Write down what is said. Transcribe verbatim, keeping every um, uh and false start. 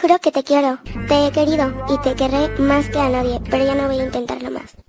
juro que te quiero, te he querido y te querré más que a nadie, pero ya no voy a intentarlo más.